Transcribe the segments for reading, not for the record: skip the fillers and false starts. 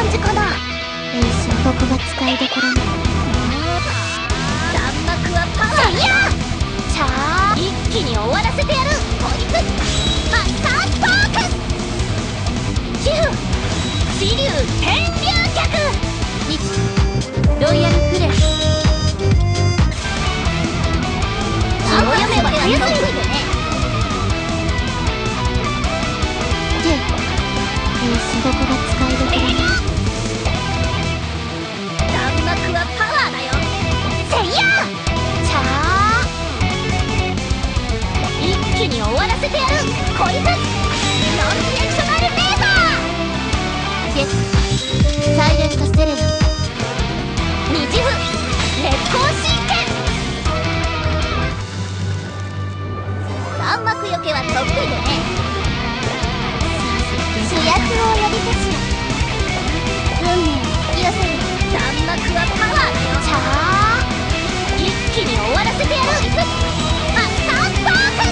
じかな。 ここが使いどころね。 弾幕はパワーだよ。チャー、一気に終わらせてやる。こいつマスタースパーク、ヒュー紫龍天竜脚、ロイヤルフレー、気を読めば早すぎるね。 ここが使いどころね。 弾幕はパワーだよ。せいやチャー、一気に終わらせてやる。こいつノンディレクショナルレーザー、 サイレントセレナ、 二次符烈光神剣。弾幕よけは得意でね。 主役を呼び出し運命を引き寄せる。 弾幕はパワーだよ。チャー、一気に終わらせてやる。マスタースパーク、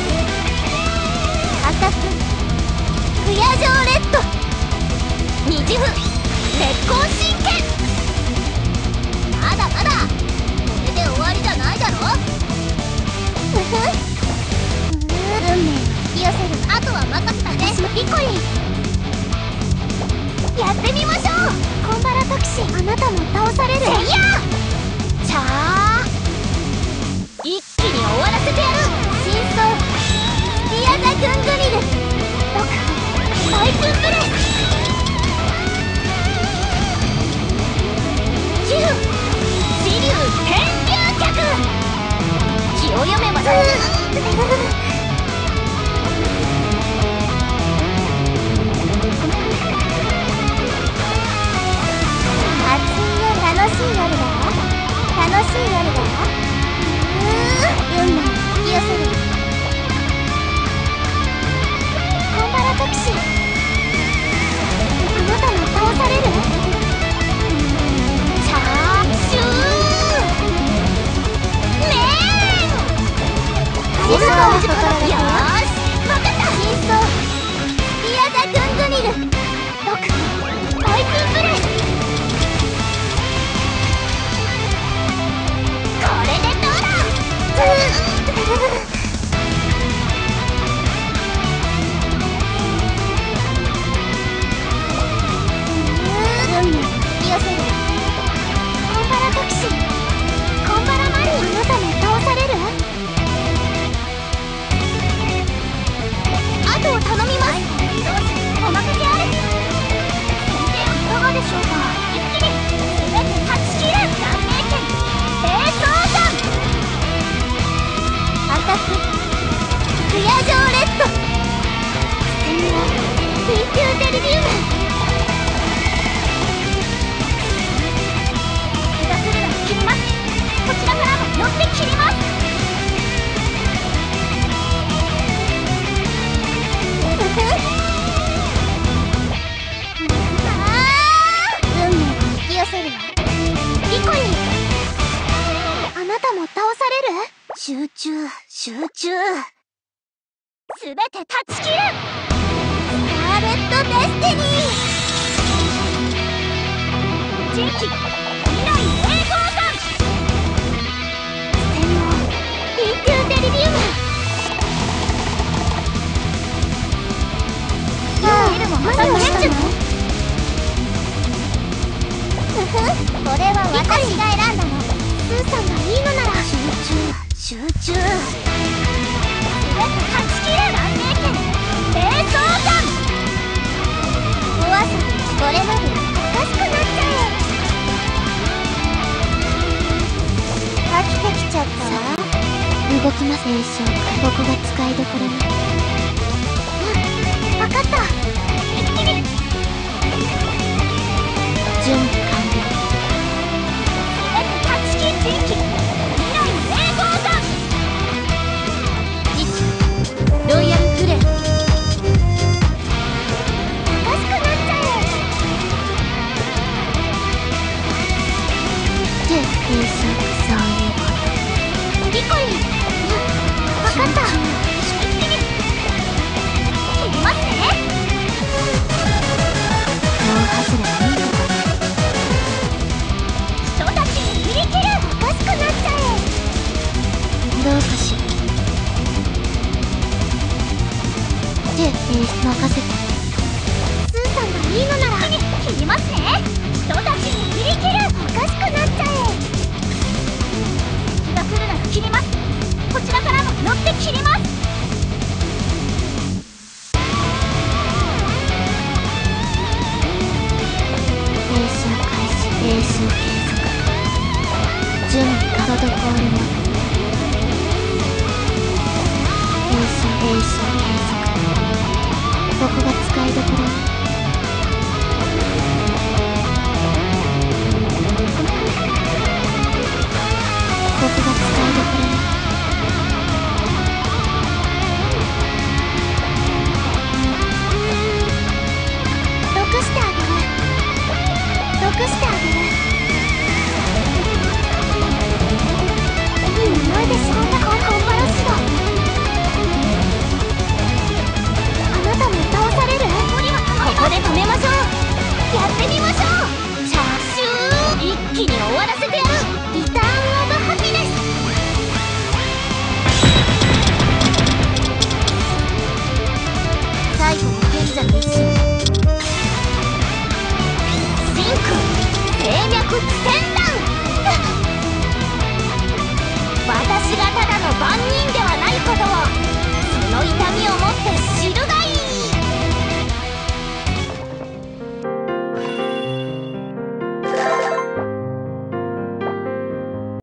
アタック不夜城レッド、 二次符烈光神剣。まだまだこれで終わりじゃないだろ。 運命を引き寄せる。 あとは任せたね。 リコリン、 やってみましょう。 コンバラ特使、あなたも倒される。 せいやチャー、一気に終わらせてやる。 真相リアザグングリル、 バイクンブレス、ヒュー紫龍天竜脚、気を読めば楽しい夜だ。楽しい夜だ。運命を引き寄せる。コンバラ特使、あなたも倒される。 チャーシューメーン、 ありがとう。 よーし、分かった。 真相リアザグングニル、 バイクンブレス、これでどうだ。 運命を引き寄せる。コンバラ特使、コンバラマリー、あなたも倒される。 あとを頼みます。お任せあれ。いかがでしょうか。一気に全て断ち切る。断命剣冷凍弾、 アタック不夜城レッド、ステミナ水球デリビウム。 下するのを切ります。こちらからも寄って切ります。 運命を引き寄せるわ。リコリン、あなたも倒される。集中集中、 全て断ち切る。 スカーレット・デスティニー、 次期未来永劫弾、 洗脳水球デリビウム。 見るもまた無限術。 これは私が選んだの。スーさんがいいのなら。集中、 全て断ち切る。断命剣冷凍弾、 おわさびこれまでおかしくなっちゃう。飽きてきちゃったわ。動きます。栄翔か。ここが使いどころね。わかった。 一気に準備完了。 全て断ち切る。次期未来永劫弾、 ロイヤルフレー、 おかしくなっちゃう。 で、栄翔、そういうこと。 リコリン、 わかった。 一気に天